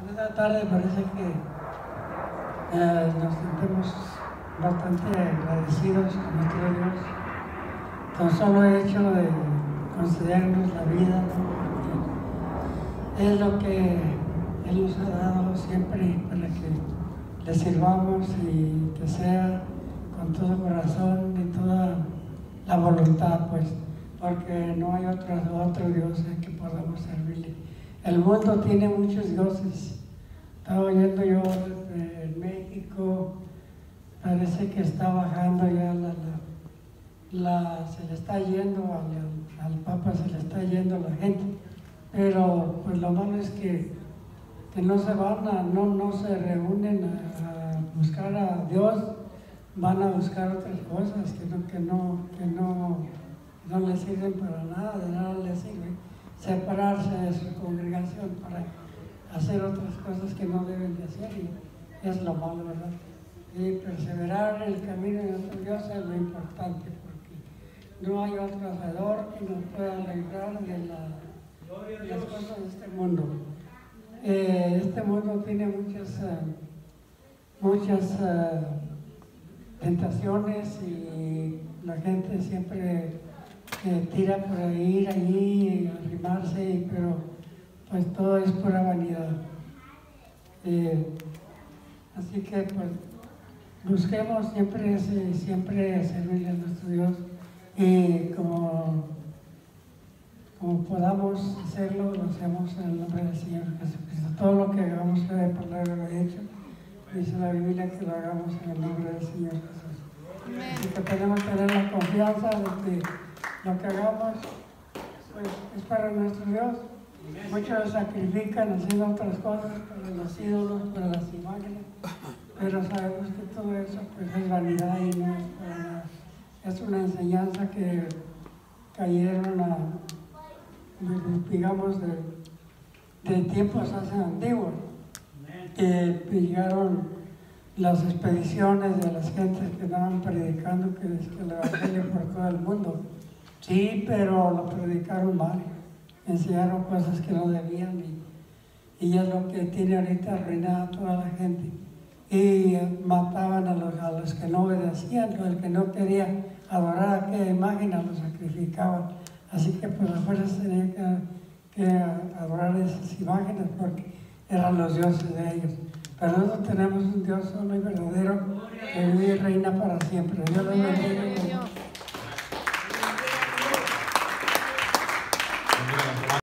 Esta tarde parece que nos sentimos bastante agradecidos con nuestro Dios. Tan solo el hecho de concedernos la vida, ¿no? Es lo que Él nos ha dado siempre para que le sirvamos y que sea con todo corazón y toda la voluntad, pues, porque no hay otro Dios en que podamos servirle. El mundo tiene muchos dioses. Estaba oyendo yo en México, parece que está bajando ya se le está yendo al Papa, se le está yendo la gente, pero pues lo malo es que no se van no se reúnen a buscar a Dios, van a buscar otras cosas que no les sirven para nada, de nada les sirve separarse de su congregación para hacer otras cosas que no deben de hacer, y es lo malo, ¿verdad? Y perseverar en el camino de nuestro Dios es lo importante, porque no hay otro hacedor que nos pueda librar de las cosas de este mundo. Este mundo tiene muchas tentaciones, y la gente siempre tira por ir allí, arrimarse, pero pues todo es pura vanidad. Así que pues busquemos siempre servirle a nuestro Dios, y como podamos hacerlo, lo hacemos en el nombre del Señor Jesucristo. Todo lo que hagamos de palabra lo he hecho, dice la Biblia que lo hagamos en el nombre del Señor Jesús. Así que tenemos que tener la confianza de que lo que hagamos pues es para nuestro Dios. Muchos sacrifican haciendo otras cosas para los ídolos, para las imágenes, pero sabemos que todo eso pues es vanidad y no es para nada. Es una enseñanza que cayeron digamos, de tiempos hace antiguos, que pillaron las expediciones de las gentes que andaban predicando que el evangelio por todo el mundo. Sí, pero lo predicaron mal, enseñaron cosas que no debían, y es lo que tiene ahorita arruinada a toda la gente. Y mataban a los que no obedecían, el que no quería adorar aquella imagen, a los sacrificaban. Así que pues a fuerzas tenían que adorar esas imágenes porque eran los dioses de ellos. Pero nosotros tenemos un Dios solo y verdadero que vive y reina para siempre. Dios los bendiga.